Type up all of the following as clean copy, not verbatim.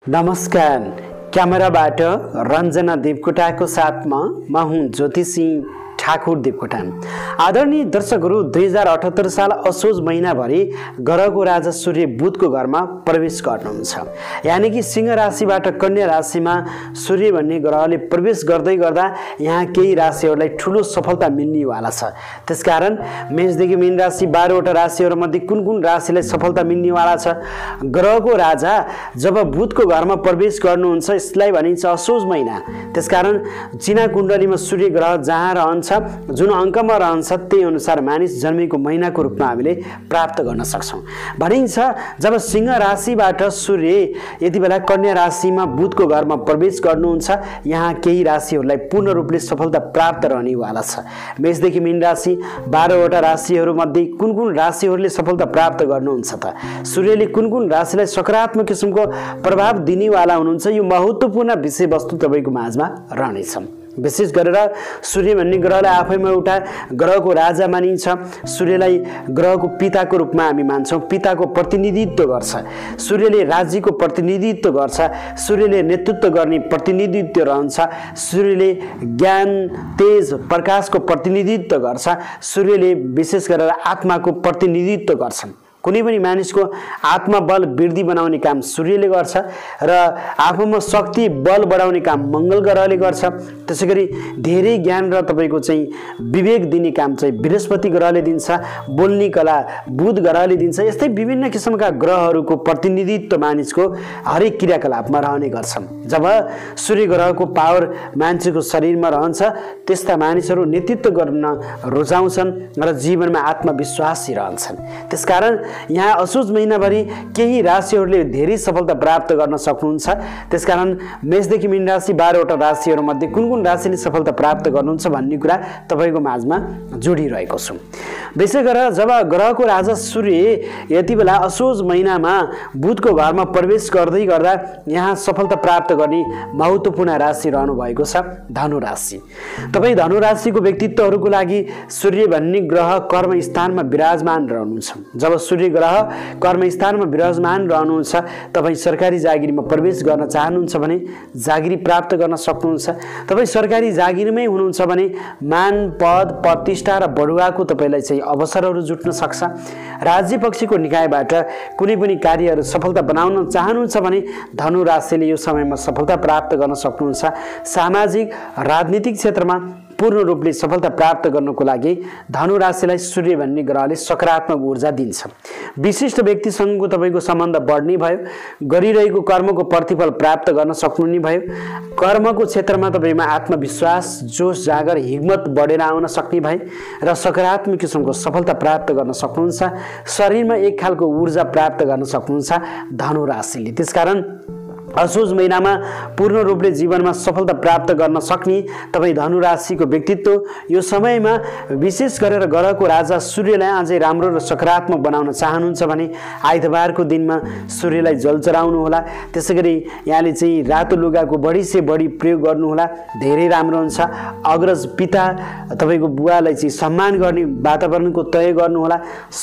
नमस्कार। क्यामेराबाट रञ्जना देवकोटाको साथमा म हुँ ज्योतिसिंह ठाकुर देवकोटा। आदरणीय दर्शकहरू, 2078 साल असोज महिनाभरि ग्रहको राजा सूर्य बुधको घरमा प्रवेश गर्नुहुन्छ। यानी कि सिंह राशिबाट कन्या राशिमा सूर्य भन्ने ग्रहले प्रवेश गर्दै गर्दा यहाँ केही राशिहरूलाई ठुलो सफलता मिल्नेवाला छ। त्यसकारण मेषदेखि मीन राशि 12 वटा राशिहरूमध्ये कुन कुन राशिलाई सफलता मिल्नेवाला छ? ग्रहको राजा जब बुधको घरमा प्रवेश गर्नुहुन्छ यसलाई भनिन्छ असोज महिना। त्यसकारण चिना कुण्डलीमा सूर्य ग्रह जहाँ रहन्छ, जुन अङ्कमा रहन्छ, त्यही अनुसार मानिस जन्मेको महिनाको रूपमा हामीले प्राप्त गर्न सक्छौँ। भनिन्छ जब सिंह राशिबाट सूर्य यति बेला कन्या राशिमा बुधको घरमा प्रवेश गर्नुहुन्छ, यहाँ केही राशिहरूलाई पूर्ण रूपले सफलता प्राप्त रहनेवाला छ। मेषदेखि मीन राशि 12 वटा राशिहरूमध्ये कुन कुन राशिहरूले सफलता प्राप्त गर्नुहुन्छ त? सूर्यले कुन कुन राशिलाई सकारात्मक किसिमको प्रभाव दिनेवाला हुनुहुन्छ? यो महत्त्वपूर्ण विषयवस्तु तपाईँको माझमा रहनेछ। विशेष गरेर सूर्य भन्ने ग्रहलाई आफैमा एउटा ग्रहको राजा मानिन्छ। सूर्यलाई ग्रहको पिताको रूपमा हामी मान्छौँ। पिताको प्रतिनिधित्व गर्छ। सूर्यले राज्यको प्रतिनिधित्व गर्छ। सूर्यले नेतृत्व गर्ने प्रतिनिधित्व रहन्छ। सूर्यले ज्ञान, तेज, प्रकाशको प्रतिनिधित्व गर्छ। सूर्यले विशेष गरेर आत्माको प्रतिनिधित्व गर्छन्। कुनै पनि मानिसको आत्मबल वृद्धि बनाउने काम सूर्यले गर्छ र आफूमा शक्ति बल बढाउने काम मङ्गल ग्रहले गर्छ। त्यसैगरी धेरै ज्ञान र तपाईँको चाहिँ विवेक दिने काम चाहिँ बृहस्पति ग्रहले दिन्छ। बोल्ने कला बुध ग्रहले दिन्छ। यस्तै विभिन्न किसिमका ग्रहहरूको प्रतिनिधित्व मानिसको हरेक क्रियाकलापमा रहने गर्छ। जब सूर्य ग्रहको पावर मान्छेको शरीरमा रहन्छ, त्यस्ता मानिसहरू नेतृत्व गर्न रुचाउँछन् र जीवनमा आत्मविश्वासी रहन्छन्। त्यसकारण यहाँ असोज महिनाभरि केही राशिहरूले धेरै सफलता प्राप्त गर्न सक्नुहुन्छ। त्यसकारण मेषदेखि मीन राशि 12 वटा राशिहरूमध्ये कुन कुन राशिले सफलता प्राप्त गर्नुहुन्छ भन्ने कुरा तपाईँको माझमा जोडिरहेको छु। विशेष गरेर जब ग्रहको राजा सूर्य यति बेला असोज महिनामा बुधको घरमा प्रवेश गर्दै गर्दा यहाँ सफलता प्राप्त गर्ने महत्त्वपूर्ण राशि रहनु भएको छ धनु राशि। तपाईँ धनु राशिको व्यक्तित्वहरूको लागि सूर्य भन्ने ग्रह कर्म स्थानमा विराजमान रहनुहुन्छ। जब सूर्य ग्रह कर्म स्थानमा विराजमान रहनुहुन्छ, तपाईँ सरकारी जागिरमा प्रवेश गर्न चाहनुहुन्छ भने जागिरी प्राप्त गर्न सक्नुहुन्छ। तपाईँ सरकारी जागिरमै हुनुहुन्छ भने मान, पद, प्रतिष्ठा र बढुवाको तपाईँलाई चाहिँ अवसरहरू जुट्न सक्छ। राज्य पक्षको निकायबाट कुनै पनि कार्यहरू सफलता बनाउन चाहनुहुन्छ भने धनु राशिले यो समयमा सफलता प्राप्त गर्न सक्नुहुन्छ। सामाजिक राजनीतिक क्षेत्रमा पूर्ण रूपले सफलता प्राप्त गर्नको लागि धनु राशिलाई सूर्य भन्ने ग्रहले सकारात्मक ऊर्जा दिन्छ। विशिष्ट व्यक्तिसँगको तपाईँको सम्बन्ध बढ्ने भयो। गरिरहेको कर्मको प्रतिफल प्राप्त गर्न सक्नुहुने भयो। कर्मको क्षेत्रमा तपाईँमा आत्मविश्वास, जोस जागर, हिम्मत बढेर आउन सक्ने भए र सकारात्मक किसिमको सफलता प्राप्त गर्न सक्नुहुन्छ। शरीरमा एक खालको ऊर्जा प्राप्त गर्न सक्नुहुन्छ धनु राशिले। त्यसकारण असोज महिनामा पूर्ण रूपले जीवनमा सफलता प्राप्त गर्न सक्ने तपाईँ धनु राशिको व्यक्तित्व यो समयमा विशेष गरेर ग्रहको राजा सूर्यलाई अझै राम्रो र सकारात्मक बनाउन चाहनुहुन्छ भने आइतबारको दिनमा सूर्यलाई जल चढाउनु होला। त्यसैगरी यहाँले चाहिँ रातो लुगाको बढी से बढी प्रयोग गर्नुहोला, धेरै राम्रो हुन्छ। अग्रज पिता तपाईँको बुवालाई चाहिँ सम्मान गर्ने वातावरणको तय गर्नुहोला।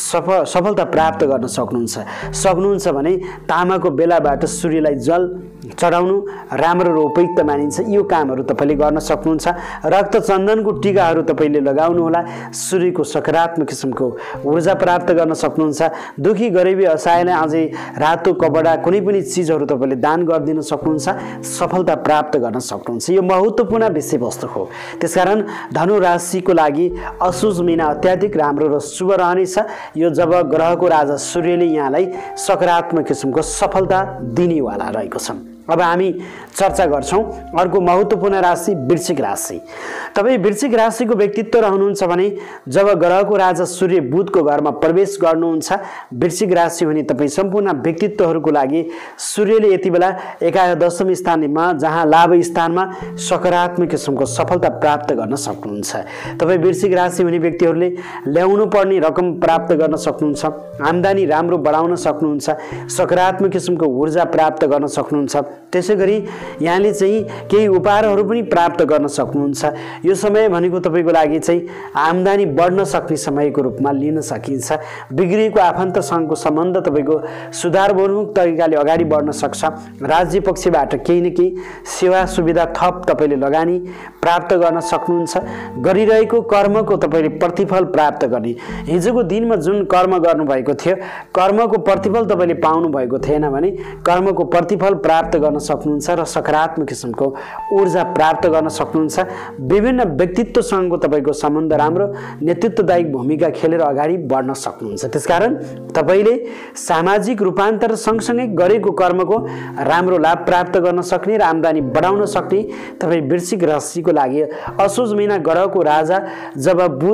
सफलता प्राप्त गर्न सक्नुहुन्छ भने तामाको बेलाबाट सूर्यलाई जल चढाउनु राम्रो र उपयुक्त मानिन्छ। यो कामहरू तपाईँले गर्न सक्नुहुन्छ। रक्त चन्दनको टीकाहरू तपाईँले लगाउनु होला। सूर्यको सकारात्मक किसिमको ऊर्जा प्राप्त गर्न सक्नुहुन्छ। दुखी गरिबी असहायलाई अझै रातो कपडा कुनै पनि चिजहरू तपाईँले दान गरिदिन सक्नुहुन्छ। सफलता प्राप्त गर्न सक्नुहुन्छ। यो महत्त्वपूर्ण विषयवस्तु हो। त्यसकारण धनु राशिको लागि असोज महिना अत्याधिक राम्रो र शुभ रहनेछ। यो जब ग्रहको राजा सूर्यले यहाँलाई सकारात्मक किसिमको सफलता दिनेवाला रहेको छ। अब हामी चर्चा गर्छौं अर्को महत्त्वपूर्ण राशि वृश्चिक राशि। तपाईँ वृश्चिक राशिको व्यक्तित्व रहनुहुन्छ भने जब ग्रहको राजा सूर्य बुधको घरमा प्रवेश गर्नुहुन्छ, वृश्चिक राशि हुने तपाईँ सम्पूर्ण व्यक्तित्वहरूको लागि सूर्यले यति बेला एकादशम स्थानमा जहाँ लाभ स्थानमा सकारात्मक किसिमको सफलता प्राप्त गर्न सक्नुहुन्छ। तपाईँ वृश्चिक राशि हुने व्यक्तिहरूले ल्याउनु पर्ने रकम प्राप्त गर्न सक्नुहुन्छ। आम्दानी राम्रो बढाउन सक्नुहुन्छ। सकारात्मक किसिमको ऊर्जा प्राप्त गर्न सक्नुहुन्छ। त्यसैगरी यहाँले चाहिँ केही उपहारहरू पनि प्राप्त गर्न सक्नुहुन्छ। यो समय भनेको तपाईँको लागि चाहिँ आम्दानी बढ्न सक्ने समयको रूपमा लिन सकिन्छ। बिग्रिएको आफन्तसँगको सम्बन्ध तपाईँको सुधारबोधमुख तरिकाले अगाडि बढ्न सक्छ। राज्य पक्षबाट केही न केही सेवा सुविधा थप तपाईँले लगानी प्राप्त गर्न सक्नुहुन्छ। गरिरहेको कर्मको तपाईँले प्रतिफल प्राप्त गर्ने, हिजोको दिनमा जुन कर्म गर्नुभएको थियो कर्मको प्रतिफल तपाईँले पाउनु भएको थिएन भने कर्मको प्रतिफल प्राप्त गर्न सक्नुहुन्छ र सकारात्मक किसिमको ऊर्जा प्राप्त गर्न सक्नुहुन्छ। विभिन्न व्यक्तित्वसँगको तपाईँको सम्बन्ध राम्रो, नेतृत्वदायी भूमिका खेलेर अगाडि बढ्न सक्नुहुन्छ। त्यसकारण तपाईँले सामाजिक रूपान्तर सँगसँगै गरेको कर्मको राम्रो लाभ प्राप्त गर्न सक्ने र आम्दानी बढाउन सक्ने तपाईँ वृश्चिक राशिको लागि असोज महिना ग्रहको राजा जब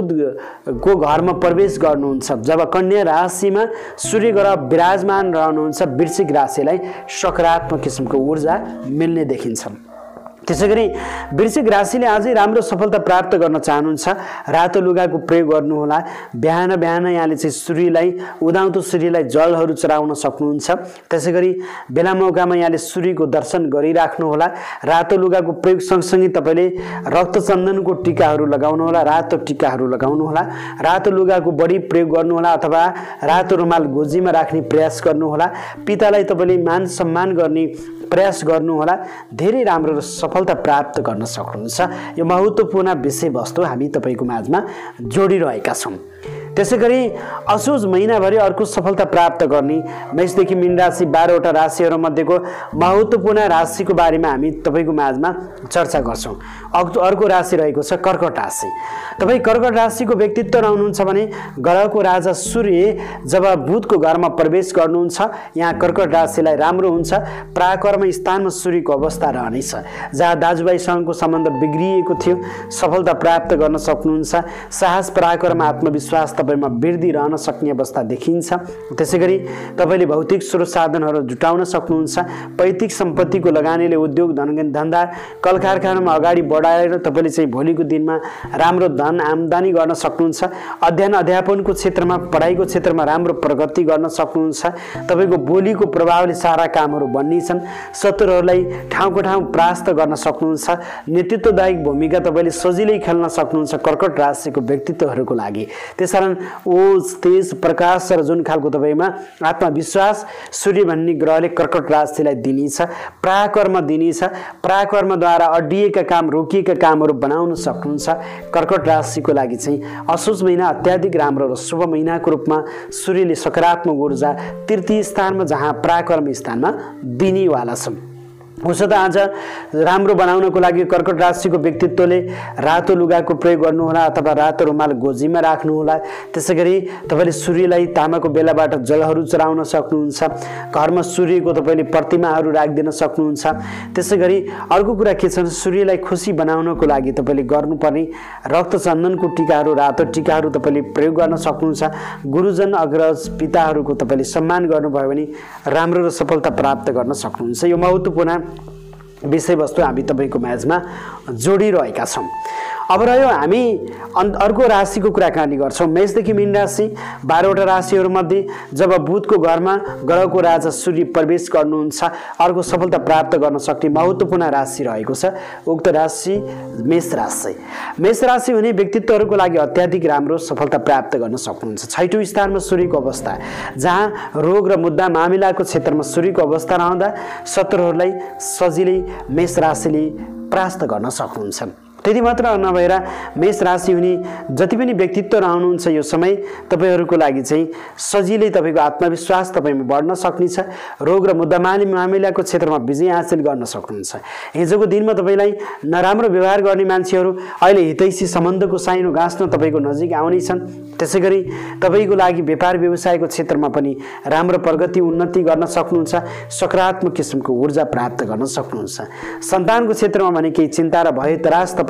बुधको घरमा प्रवेश गर्नुहुन्छ, जब कन्या राशिमा सूर्य ग्रह विराजमान रहनुहुन्छ, वृश्चिक राशिलाई सकारात्मक किसिमको ऊर्जा मिल्ने देखिन्छ। त्यसैगरी वृश्चिक राशिले अझै राम्रो सफलता प्राप्त गर्न चाहनुहुन्छ, रातो लुगाको प्रयोग गर्नुहोला। बिहान बिहान यहाँले चाहिँ सूर्यलाई, उदाउँदो सूर्यलाई जलहरू चढाउन सक्नुहुन्छ। त्यसैगरी बेला मौकामा यहाँले सूर्यको दर्शन गरिराख्नुहोला। रातो लुगाको प्रयोग सँगसँगै तपाईँले रक्तचन्दनको टिकाहरू लगाउनुहोला, रातो टिकाहरू लगाउनुहोला। रातो लुगाको बढी प्रयोग गर्नुहोला अथवा रातो रुमाल गोजीमा राख्ने प्रयास गर्नुहोला। पितालाई तपाईँले मान सम्मान गर्ने प्रयास गर्नुहोला। धेरै राम्रो सफलता प्राप्त गर्न सक्नुहुन्छ। यो महत्त्वपूर्ण विषयवस्तु हामी तपाईँको माझमा जोडिरहेका छौँ। त्यसैगरी असोज महिनाभरि अर्को सफलता प्राप्त गर्ने मेषदेखि मीन राशि 12वटा राशिहरूमध्येको महत्त्वपूर्ण राशिको बारेमा हामी तपाईँको माझमा चर्चा गर्छौँ। अर्को राशि रहेको छ कर्कट राशि। तपाईँ कर्कट राशिको व्यक्तित्व रहनुहुन्छ भने ग्रहको राजा सूर्य जब बुधको घरमा प्रवेश गर्नुहुन्छ, यहाँ कर्कट राशिलाई राम्रो हुन्छ। पराक्रम स्थानमा सूर्यको अवस्था रहनेछ। जहाँ दाजुभाइसँगको सम्बन्ध बिग्रिएको थियो सफलता प्राप्त गर्न सक्नुहुन्छ। साहस, पराक्रम, आत्मविश्वास तपाईमा वृद्धि रहन सक्ने अवस्था देखिन्छ। त्यसैगरी तपाईँले भौतिक स्रोत साधनहरू जुटाउन सक्नुहुन्छ। पैतृक सम्पत्तिको लगानीले उद्योग धन्दा कल कारखानामा अगाडि बढाएर तपाईँले चाहिँ भोलिको दिनमा राम्रो धन आम्दानी गर्न सक्नुहुन्छ। अध्ययन अध्यापनको क्षेत्रमा, पढाइको क्षेत्रमा राम्रो प्रगति गर्न सक्नुहुन्छ। तपाईँको बोलीको प्रभावले सारा कामहरू बन्नेछन्। शत्रुहरूलाई ठाउँको ठाउँ परास्त गर्न सक्नुहुन्छ। नेतृत्वदायी भूमिका तपाईँले सजिलै खेल्न सक्नुहुन्छ कर्कट राशिको व्यक्तित्वहरूको लागि। त्यसकारण ओज, तेज, प्रकाश र जुन खालको तपाईँमा आत्मविश्वास सूर्य भन्ने ग्रहले कर्कट राशिलाई दिनेछ, पराक्रम दिनेछ। पराक्रमद्वारा अड्डिएका काम, रोकिएका कामहरू बनाउन सक्नुहुन्छ। कर्कट राशिको लागि चाहिँ असोज महिना अत्याधिक राम्रो र शुभ महिनाको रूपमा सूर्यले सकारात्मक ऊर्जा तृतीय स्थानमा, जहाँ पराक्रम स्थानमा दिनेवाला छ। उसो त आज राम्रो बनाउनको लागि कर्कट राशिको व्यक्तित्वले रातो लुगाको प्रयोग गर्नुहोला अथवा रातो रुमाल गोजीमा राख्नुहोला। त्यसैगरी तपाईँले सूर्यलाई तामाको बेलाबाट जलहरू चढाउन सक्नुहुन्छ। घरमा सूर्यको तपाईँले प्रतिमाहरू राखिदिन सक्नुहुन्छ। त्यसैगरी अर्को कुरा के छ, सूर्यलाई खुसी बनाउनको लागि तपाईँले गर्नुपर्ने रक्तचन्दनको टिकाहरू, रातो टिकाहरू तपाईँले प्रयोग गर्न सक्नुहुन्छ। गुरुजन, अग्रज, पिताहरूको तपाईँले सम्मान गर्नुभयो भने राम्रो र सफलता प्राप्त गर्न सक्नुहुन्छ। यो महत्त्वपूर्ण विषयवस्तु हामी तपाईँको माझमा जोडिरहेका छौँ। अब रह्यो हामी अर्को राशिको कुराकानी गर्छौँ। मेषदेखि मीन राशि 12वटा राशिहरूमध्ये जब बुधको घरमा ग्रहको राजा सूर्य प्रवेश गर्नुहुन्छ, अर्को सफलता प्राप्त गर्न सक्ने महत्त्वपूर्ण राशि रहेको छ। उक्त राशि मेष राशि। मेष राशि हुने व्यक्तित्वहरूको लागि अत्याधिक राम्रो सफलता प्राप्त गर्न सक्नुहुन्छ। 6औँ स्थानमा सूर्यको अवस्था, जहाँ रोग र मुद्दा मामिलाको क्षेत्रमा सूर्यको अवस्था रहँदा शत्रुहरूलाई सजिलै मेष राशिले परास्त गर्न सक्नुहुन्छ। त्यति मात्र नभएर मेष राशि हुने जति पनि व्यक्तित्व रहनुहुन्छ यो समय तपाईँहरूको लागि चाहिँ सजिलै तपाईँको आत्मविश्वास तपाईँमा बढ्न सक्नेछ। रोग र मुद्दा मामिलाको क्षेत्रमा विजय हासिल गर्न सक्नुहुन्छ। हिजोको दिनमा तपाईँलाई नराम्रो व्यवहार गर्ने मान्छेहरू अहिले हितैषी सम्बन्धको साइनो गाँस्न तपाईँको नजिक आउनेछन्। त्यसै गरी तपाईँको लागि व्यापार व्यवसायको क्षेत्रमा पनि राम्रो प्रगति उन्नति गर्न सक्नुहुन्छ। सकारात्मक किसिमको ऊर्जा प्राप्त गर्न सक्नुहुन्छ। सन्तानको क्षेत्रमा भने केही चिन्ता र भय त्रास तपाईँ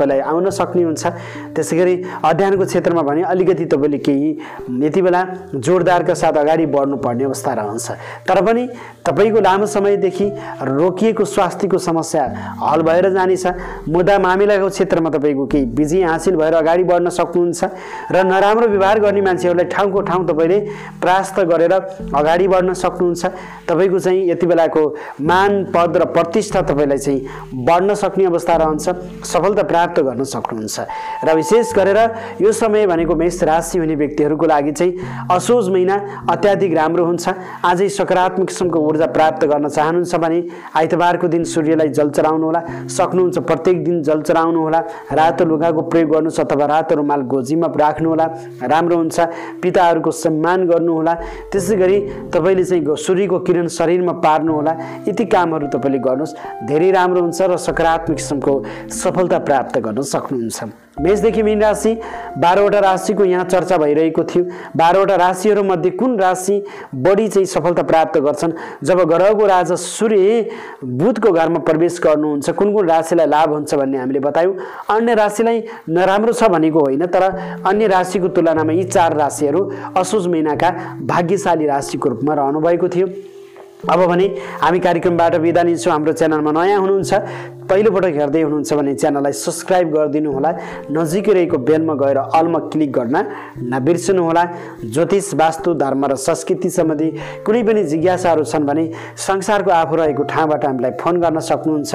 तपाईँलाई आउन सक्ने हुन्छ। त्यसैगरी अध्ययनको क्षेत्रमा भने अलिकति तपाईँले केही यति बेला जोरदारका साथ अगाडि बढ्नुपर्ने अवस्था रहन्छ। तर पनि तपाईँको लामो समयदेखि रोकिएको स्वास्थ्यको समस्या हल भएर जानेछ। मुद्दा मामिलाको क्षेत्रमा तपाईँको केही विजय हासिल भएर अगाडि बढ्न सक्नुहुन्छ र नराम्रो व्यवहार गर्ने मान्छेहरूलाई ठाउँको ठाउँ तपाईँले परास्त गरेर अगाडि बढ्न सक्नुहुन्छ। तपाईँको चाहिँ यति बेलाको मान पद र प्रतिष्ठा तपाईँलाई चाहिँ बढ्न सक्ने अवस्था रहन्छ, सफलता प्राप्त गर्न सक्नुहुन्छ। र विशेष गरेर यो समय भनेको मेष राशि हुने व्यक्तिहरूको लागि चाहिँ असोज महिना अत्याधिक राम्रो हुन्छ। आजै सकारात्मक किसिमको ऊर्जा प्राप्त गर्न चाहनुहुन्छ भने आइतबारको दिन सूर्यलाई जल चढाउनुहोला, सक्नुहुन्छ प्रत्येक दिन जल चढाउनुहोला। रातो लुगाको प्रयोग गर्नुहोस् अथवा रातो रुमाल गोजीमा राख्नुहोला, राम्रो हुन्छ। पिताहरूको सम्मान गर्नुहोला। त्यसै गरी तपाईँले चाहिँ सूर्यको किरण शरीरमा पार्नुहोला। यति कामहरू तपाईँले गर्नुहोस्, धेरै राम्रो हुन्छ र सकारात्मक किसिमको सफलता प्राप्त गर्न सक्नुहुन्छ। मेषदेखि मीन राशि 12वटा राशिको यहाँ चर्चा भइरहेको थियो। 12वटा राशिहरूमध्ये कुन राशि बढी चाहिँ सफलता प्राप्त गर्छन् जब ग्रहको राजा सूर्य बुधको घरमा प्रवेश गर्नुहुन्छ, कुन कुन राशिलाई लाभ हुन्छ भन्ने हामीले बतायौँ। अन्य राशिलाई नराम्रो छ भनेको होइन, तर अन्य राशिको तुलनामा यी 4 राशिहरू असोज महिनाका भाग्यशाली राशिको रूपमा रहनुभएको थियो। अब भने हामी कार्यक्रमबाट बिदा लिन्छौँ। हाम्रो च्यानलमा नयाँ हुनुहुन्छ, पहिलोपटक हेर्दै हुनुहुन्छ भने च्यानललाई सब्सक्राइब गरिदिनु होला। नजिकै रहेको बेलमा गएर अलमा क्लिक गर्न नबिर्सनु होला। ज्योतिष, वास्तु, धर्म र संस्कृति सम्बन्धी कुनै पनि जिज्ञासाहरू छन् भने संसारको आफू रहेको ठाउँबाट हामीलाई फोन गर्न सक्नुहुन्छ।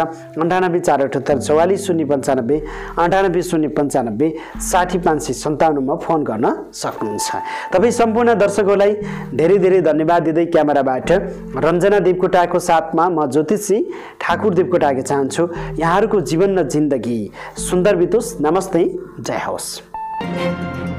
9848444095 980895 60557 फोन गर्न सक्नुहुन्छ। तपाईँ सम्पूर्ण दर्शकहरूलाई धेरै धेरै धन्यवाद दिँदै क्यामेराबाट रञ्जना देवकोटाको साथमा म ज्योतिषी ठाकुर देवकोटाके चाहन्छु यहाँहरूको जीवन र जिन्दगी सुन्दर बितोस्। नमस्ते, जय होस्।